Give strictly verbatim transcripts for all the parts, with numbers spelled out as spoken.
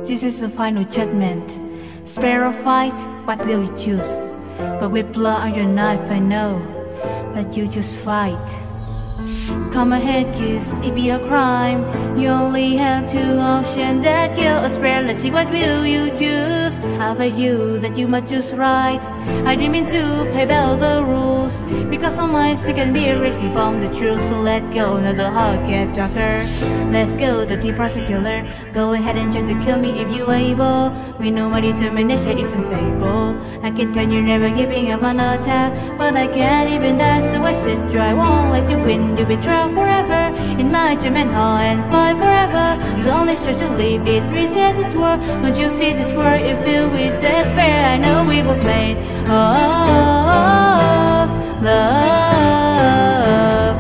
This is the final judgment. Spare or fight, what will you choose? But with blood on your knife, I know that you just fight. Come ahead, kiss, it be a crime. You only have two options that kill or spare. Let's see, what will you choose? How about you that you must choose right? I didn't mean to play by the rules, because on my second be erasing from the truth. So let go, now the heart get darker. Let's go, the deep prosecutor. Go ahead and try to kill me if you able. We know my determination isn't stable. I can tell you're never giving up on attack, but I can't even die, so I sit dry. Won't let you win, you betray forever in my German hall and fight forever. So only try to leave it, reset this world. Don't you see this world is filled with despair? I know we both made of love,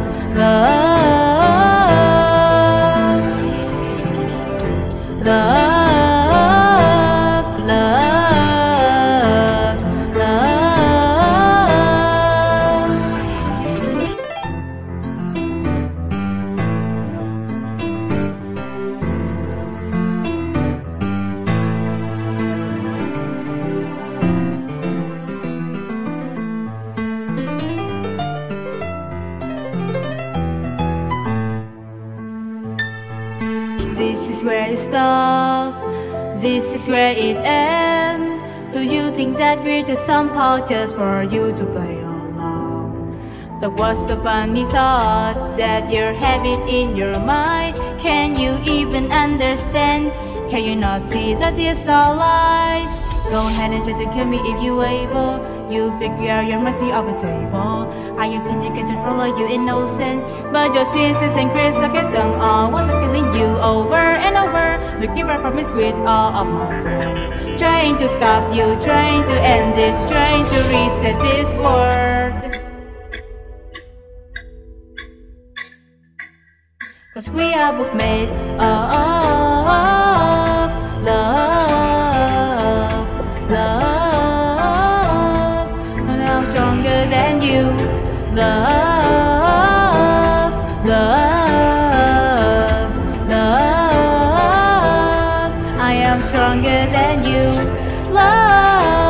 love, love, love, love. This is where it stops, this is where it ends. Do you think that we're just somehow just for you to play along? That was a funny thought that you're having in your mind. Can you even understand? Can you not see that these are lies? Go ahead and try to kill me if you able. You figure out your mercy off the table. I use you get to follow you innocent, but your sins and grace I get done all. Was I killing you over and over? We keep our promise with all of my friends. Trying to stop you, trying to end this, trying to reset this world. Cause we are both made of love, love. And I'm stronger than you. Love, love, love. I am stronger than you. Love.